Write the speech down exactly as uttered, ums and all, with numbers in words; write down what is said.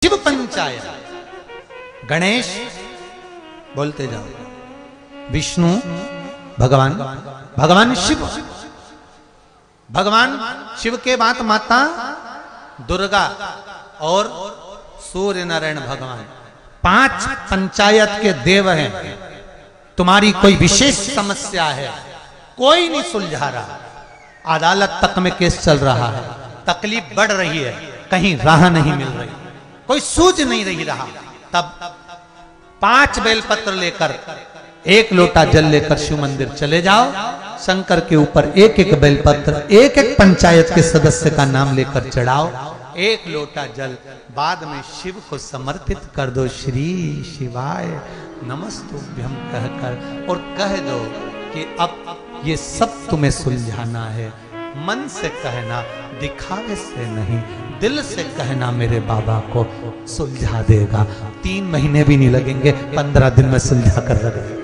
शिव पंचायत। गणेश बोलते जाओ, विष्णु भगवान, भगवान शिव, भगवान शिव के बाद माता दुर्गा और सूर्य नारायण भगवान, पांच पंचायत के देव हैं। तुम्हारी कोई विशेष समस्या है, कोई नहीं सुलझा रहा, अदालत तक में केस चल रहा है, तकलीफ बढ़ रही है, कहीं राह नहीं मिल रही, कोई सूझ नहीं रही रहा, तब पांच बेलपत्र लेकर एक लोटा जल लेकर शिव मंदिर चले जाओ, शंकर के ऊपर एक एक बेलपत्र एक एक पंचायत के सदस्य का नाम लेकर चढ़ाओ, एक लोटा जल बाद में शिव को समर्पित कर दो, श्री शिवाय नमस्तुभ्यं कहकर, और कह दो कि अब ये सब तुम्हें सुलझाना है। मन से कहना, दिखावे से नहीं, दिल से कहना, मेरे बाबा को सुलझा देगा। तीन महीने भी नहीं लगेंगे, पंद्रह दिन में सुलझा कर रख देगा।